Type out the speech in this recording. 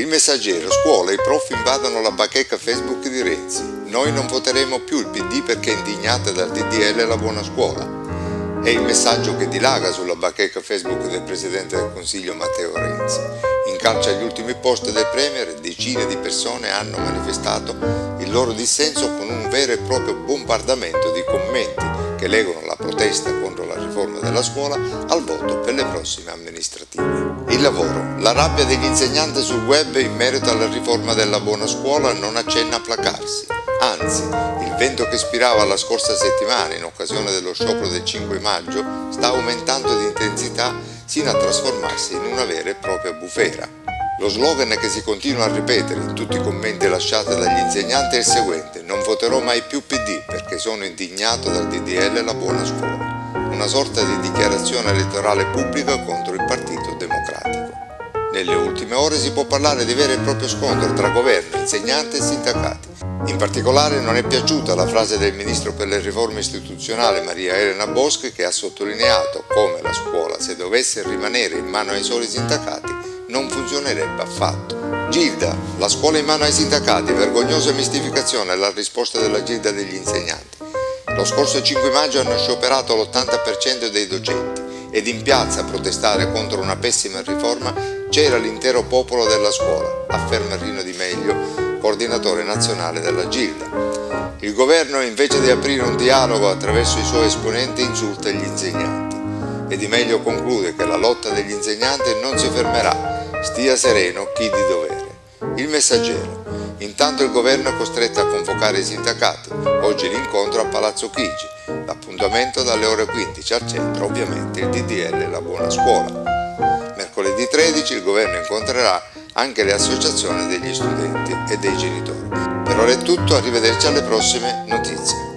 Il Messaggero, scuola, i prof invadono la bacheca Facebook di Renzi. Noi non voteremo più il PD perché indignate dal DDL la buona scuola. È il messaggio che dilaga sulla bacheca Facebook del Presidente del Consiglio Matteo Renzi. In calce agli ultimi post del Premier, decine di persone hanno manifestato il loro dissenso con un vero e proprio bombardamento di commenti che legano la protesta contro la riforma della scuola al voto per le prossime amministrative. Il lavoro. La rabbia degli insegnanti sul web in merito alla riforma della buona scuola non accenna a placarsi. Anzi, il vento che spirava la scorsa settimana in occasione dello sciopero del 5 maggio sta aumentando di intensità sino a trasformarsi in una vera e propria bufera. Lo slogan che si continua a ripetere in tutti i commenti lasciati dagli insegnanti è il seguente: non voterò mai più PD perché sono indignato dal DDL la buona scuola. Una sorta di dichiarazione elettorale pubblica contro il Partito Democratico. Nelle ultime ore si può parlare di vero e proprio scontro tra governo, insegnanti e sindacati. In particolare non è piaciuta la frase del Ministro per le riforme istituzionali Maria Elena Boschi, che ha sottolineato come la scuola, se dovesse rimanere in mano ai soli sindacati, non funzionerebbe affatto. Gilda, la scuola in mano ai sindacati, vergognosa mistificazione è la risposta della Gilda degli insegnanti. Lo scorso 5 maggio hanno scioperato l'80% dei docenti ed in piazza a protestare contro una pessima riforma c'era l'intero popolo della scuola, afferma Rino Di Meglio, coordinatore nazionale della Gilda. Il governo, invece di aprire un dialogo attraverso i suoi esponenti, insulta gli insegnanti. E Di Meglio conclude che la lotta degli insegnanti non si fermerà, stia sereno chi di dovere. Il Messaggero. Intanto il governo è costretto a convocare i sindacati. Oggi l'incontro a Palazzo Chigi. L'appuntamento dalle ore 15, al centro ovviamente il DDL La Buona Scuola. Mercoledì 13 il governo incontrerà anche le associazioni degli studenti e dei genitori. Per ora è tutto, arrivederci alle prossime notizie.